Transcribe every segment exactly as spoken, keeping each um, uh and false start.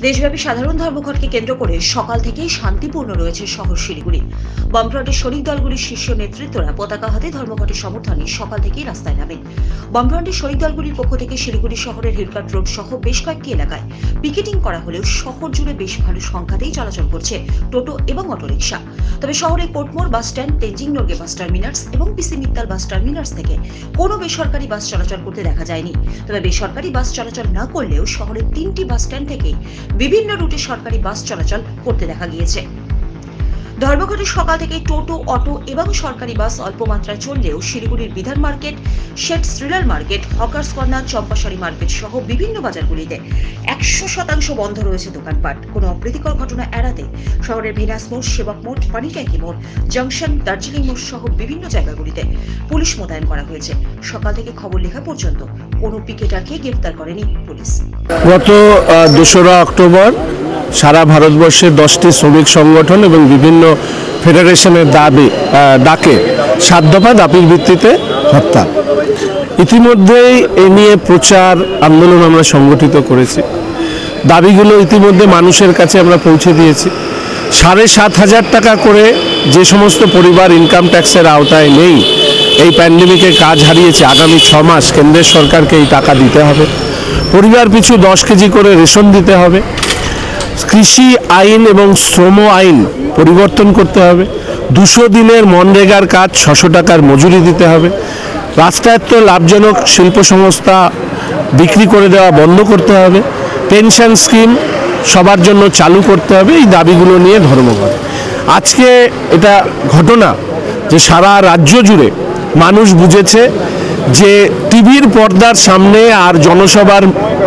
দেশব্যাপী সাধারণ ধর্মঘটকে কেন্দ্র করে সকাল থেকেই শান্তিপূর্ণ রয়েছে শহর শিলিগুড়ি। বামফ্রন্টের শরিক দলগুলির শীর্ষ নেতৃত্বরা পতাকা হাতে ধর্মঘটের সমর্থনে সকাল থেকেই রাস্তায় নামেন। বামফ্রন্টের শরিক দলগুলির পক্ষ থেকে শিলিগুড়ি শহরের হিলকাট রোড সহ বেশ কয়েকটি এলাকায় পিকেটিং করা হলেও শহর জুড়ে বেশ ভালো সংখ্যাতেই চলাচল করছে টোটো এবং অটোরিকশা। তবে শহরের Kotmor bus stand, তেজিং Norgay bus terminus এবং পিসি মিত্তাল বাস টার্মিনাস থেকে কোনো বেসরকারি বাস চলাচল করতে দেখা যায়নি। তবে বেসরকারি বাস চলাচল না করলেও শহরের তিনটি বাস স্ট্যান্ড থেকে বিভিন্ন রুটে সরকারি বাস চলাচল করতে দেখা গিয়েছে। ধর্মঘটের সকাল থেকে টোটো, অটো এবং সরকারি বাস অল্প মাত্রায় চললেও শিলিগুড়ির Bidhan market, Seth Srilal market, hawkers corner, Champasari market সহ বিভিন্ন বাজারগুলিতে একশো শতাংশ বন্ধ রয়েছে দোকানপাট। কোনো অপ্রীতিকর ঘটনা এড়াতে শহরের ভেনাস মোড়, সেবক মোড়, পানিট্যাঙ্কি মোড়, জংশন, দার্জিলিং মোড় সহ বিভিন্ন জায়গাগুলিতে পুলিশ মোতায়েন করা হয়েছে। সকাল থেকে খবর লেখা পর্যন্ত কোনো পিকেটারকে গ্রেফতার করেনি পুলিশ। গত দোসরা অক্টোবর সারা ভারতবর্ষের দশটি শ্রমিক সংগঠন এবং বিভিন্ন ফেডারেশনের দাবি ডাকে সাত দফা দাবির ভিত্তিতে হরতাল। ইতিমধ্যেই এ নিয়ে প্রচার আন্দোলন আমরা সংগঠিত করেছি। দাবিগুলো ইতিমধ্যে মানুষের কাছে আমরা পৌঁছে দিয়েছি। সাড়ে সাত হাজার টাকা করে যে সমস্ত পরিবার ইনকাম ট্যাক্সের আওতায় নেই, এই প্যান্ডেমিকে কাজ হারিয়েছে, আগামী ছ মাস কেন্দ্রের সরকারকে এই টাকা দিতে হবে। পরিবার পিছু দশ কেজি করে রেশন দিতে হবে। কৃষি আইন এবং শ্রম আইন পরিবর্তন করতে হবে। দুশো দিনের মনরেগার কাজ ছশো টাকার মজুরি দিতে হবে। রাষ্ট্রায়ত্ত লাভজনক শিল্প সংস্থা বিক্রি করে দেওয়া বন্ধ করতে হবে। পেনশন স্কিম সবার জন্য চালু করতে হবে। এই দাবিগুলো নিয়ে ধর্মঘট। আজকে এটা ঘটনা যে সারা রাজ্য জুড়ে মানুষ বুঝেছে যে টিভির পর্দার সামনে আর জনসভার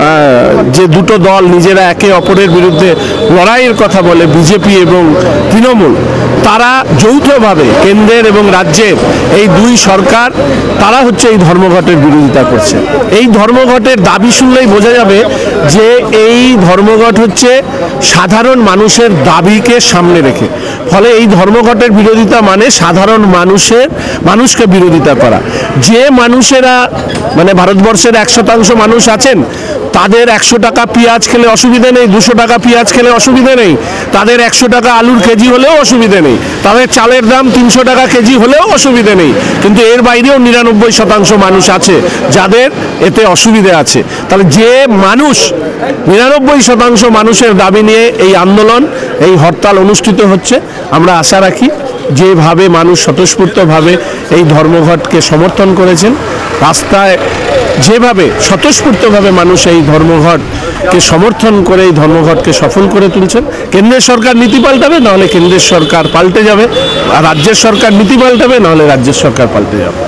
যে দুটো দল নিজেরা একে অপরের বিরুদ্ধে লড়াইয়ের কথা বলে, বিজেপি এবং তৃণমূল, তারা যৌথভাবে কেন্দ্রের এবং রাজ্যের এই দুই সরকার তারা হচ্ছে এই ধর্মঘটের বিরোধিতা করছে। এই ধর্মঘটের দাবি শুনলেই বোঝা যাবে যে এই ধর্মঘট হচ্ছে সাধারণ মানুষের দাবিকে সামনে রেখে। ফলে এই ধর্মঘটের বিরোধিতা মানে সাধারণ মানুষের মানুষকে বিরোধিতা করা। যে মানুষেরা মানে ভারতবর্ষের এক শতাংশ মানুষ আছেন, তাদের একশো টাকা পেঁয়াজ খেলে অসুবিধা নেই, দুশো টাকা পেঁয়াজ খেলে অসুবিধা নেই, তাদের একশো টাকা আলুর কেজি হলেও অসুবিধা নেই, তাদের চালের দাম তিনশো টাকা কেজি হলেও অসুবিধা নেই। কিন্তু এর বাইরেও নিরানব্বই শতাংশ মানুষ আছে যাদের এতে অসুবিধা আছে। তাহলে যে মানুষ নিরানব্বই শতাংশ মানুষের দাবি নিয়ে এই আন্দোলন, এই হরতাল অনুষ্ঠিত হচ্ছে, আমরা আশা রাখি যেভাবে মানুষ স্বতঃস্ফূর্তভাবে এই ধর্মঘটকে সমর্থন করেছেন, রাস্তায় যেভাবে স্বতঃস্ফূর্তভাবে মানুষ এই ধর্মঘটকে সমর্থন করে এই ধর্মঘটকে সফল করে তুলছেন। কেন্দ্রের সরকার নীতি পাল্টাবে, নাহলে কেন্দ্রের সরকার পাল্টে যাবে, আর রাজ্যের সরকার নীতি পাল্টাবে, নাহলে রাজ্যের সরকার পাল্টে যাবে।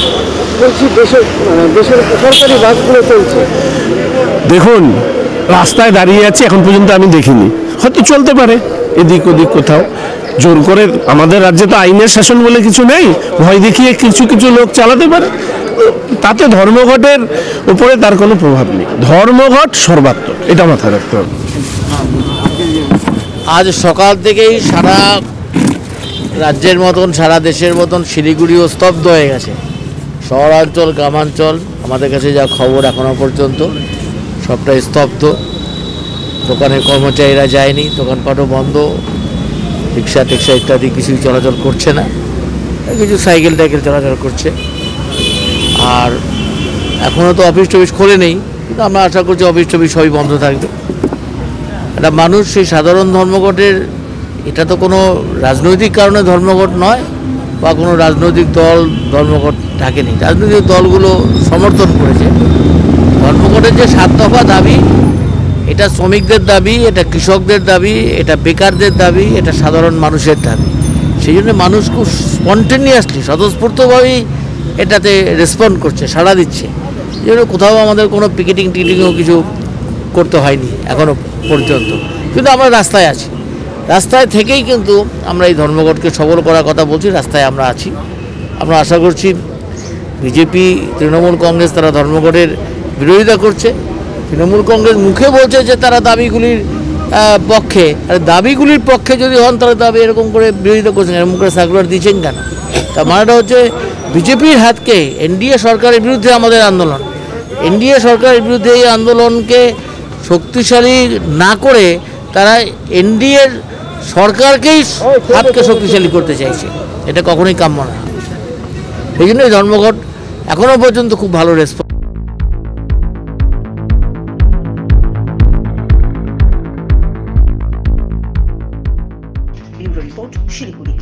বেসরকারি বাসগুলো চলছে, দেখুন রাস্তায় দাঁড়িয়ে আছে, এখন পর্যন্ত আমি দেখিনি, হয়তো চলতে পারে এদিক ওদিক কোথাও। জোর করে আমাদের রাজ্যে তো আইনের শাসন বলে কিছু নেই, ভয় দেখিয়ে কিছু কিছু লোক চালাতে পারে, তাতে ধর্মঘটের উপরে তার কোনো প্রভাব নেই। ধর্মঘট সর্বাত্মক, এটা মাথায় রাখতে হবে। আজ সকাল থেকেই সারা রাজ্যের মতন সারা দেশের মতন শিলিগুড়িও স্তব্ধ হয়ে গেছে। শহরাঞ্চল, গ্রামাঞ্চল, আমাদের কাছে যা খবর এখনো পর্যন্ত সবটাই স্তব্ধ। দোকানের কর্মচারীরা যায়নি, দোকানপাটও বন্ধ, রিক্সা টিক্সা ইত্যাদি কিছুই চলাচল করছে না, কিছু সাইকেল টাইকেল চলাচল করছে। আর এখনও তো অফিস টফিস খোলে নেই, কিন্তু আমরা আশা করছি অফিস টফিস সবই বন্ধ থাকবে। একটা মানুষ সেই সাধারণ ধর্মঘটের, এটা তো কোনো রাজনৈতিক কারণে ধর্মঘট নয়, বা কোনো রাজনৈতিক দল ধর্মঘট ডাকেনি, রাজনৈতিক দলগুলো সমর্থন করেছে। ধর্মঘটের যে সাত দফা দাবি, এটা শ্রমিকদের দাবি, এটা কৃষকদের দাবি, এটা বেকারদের দাবি, এটা সাধারণ মানুষের দাবি। সেই জন্য মানুষ খুব স্পন্টেনিয়াসলি, স্বতঃস্ফূর্তভাবেই এটাতে রেসপন্ড করছে, সাড়া দিচ্ছে। এই জন্য কোথাও আমাদের কোনো পিকেটিং টিকেটিংও কিছু করতে হয়নি এখনও পর্যন্ত, কিন্তু আমরা রাস্তায় আছি। রাস্তায় থেকেই কিন্তু আমরা এই ধর্মঘটকে সফল করার কথা বলছি, রাস্তায় আমরা আছি। আমরা আশা করছি বিজেপি, তৃণমূল কংগ্রেস তারা ধর্মঘটের বিরোধিতা করছে। তৃণমূল কংগ্রেস মুখে বলছে যে তারা দাবিগুলির পক্ষে, আর দাবিগুলির পক্ষে যদি হন তাহলে দাবি এরকম করে বিরোধিতা করছেন, এরকম করে সার্কুলার দিয়েছেন কেন? তার মানেটা হচ্ছে বিজেপির হাতকে, এনডিএ সরকারের বিরুদ্ধে আমাদের আন্দোলন, এনডিএ সরকারের বিরুদ্ধে এই আন্দোলনকে শক্তিশালী না করে তারা এনডিএর সরকারকেই হাতকে শক্তিশালী করতে চাইছে, এটা কখনোই কাম্য না। এই জন্যই ধর্মঘট এখনও পর্যন্ত খুব ভালো রেসপন্স। Bureau report Siliguri.